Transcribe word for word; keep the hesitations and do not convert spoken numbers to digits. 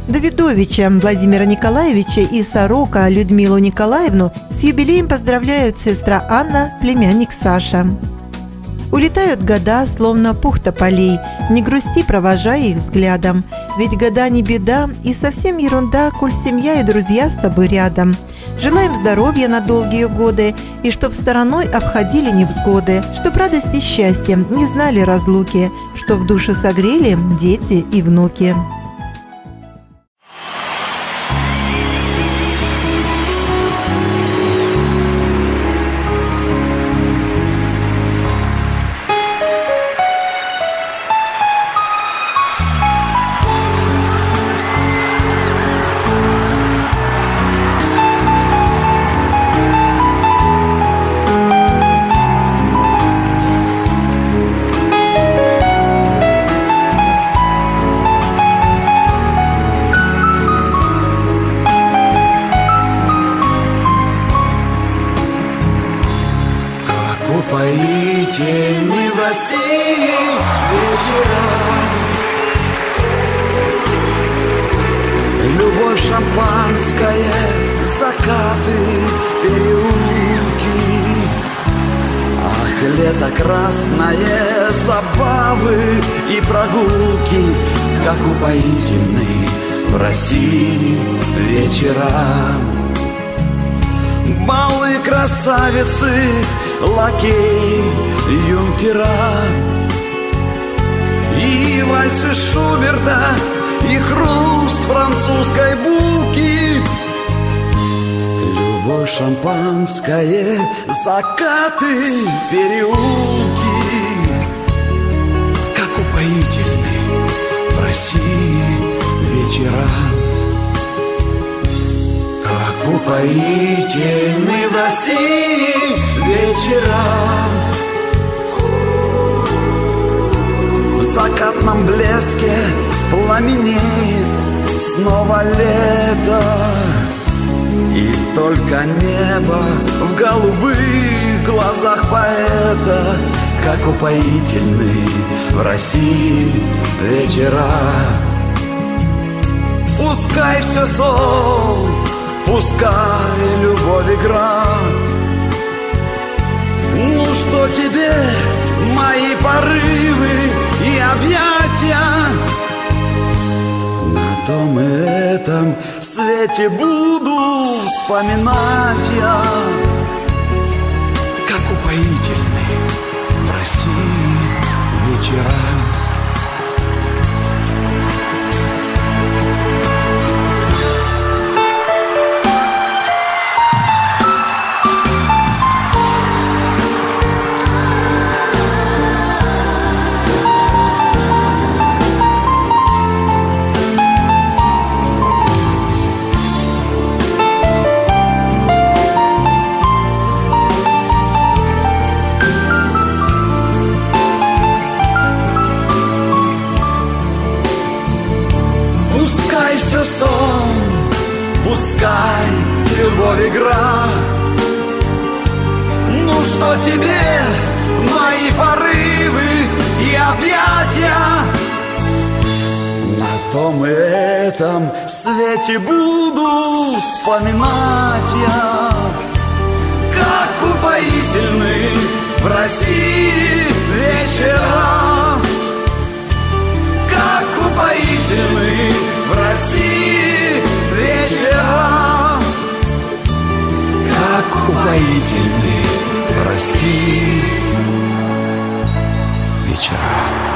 Давидовича Владимира Николаевича и Сорока Людмилу Николаевну с юбилеем поздравляют сестра Анна, племянник Саша. Улетают года, словно пух тополей, не грусти, провожая их взглядом. Ведь года не беда, и совсем ерунда, коль семья и друзья с тобой рядом. Желаем здоровья на долгие годы, и чтоб стороной обходили невзгоды, чтоб радость и счастье не знали разлуки, чтоб душу согрели дети и внуки. Упоительны в России вечера, любовь, шампанское, закаты, переулки. Ах, лето красное, забавы и прогулки, как упоительны в России вечера. Балы, красавицы, лакей, юнкера, и вальсы Шуберта, и хруст французской булки. Любовь, шампанское, закаты, переулки, как упоительны в России вечера. Как упоительны в России вечера. В закатном блеске пламенеет снова лето, и только небо в голубых глазах поэта. Как упоительны в России вечера. Пускай все сон, пускай любовь игра. Ну что тебе мои порывы и объятия? На том и этом свете буду вспоминать я. Как упоительны в России вечера. Все сон, пускай любовь игра. Ну что тебе мои порывы и объятия? На том и этом свете буду вспоминать я. Как упоительны в России вечера. Как упоительны в России вечера. Как упоительны в России вечера.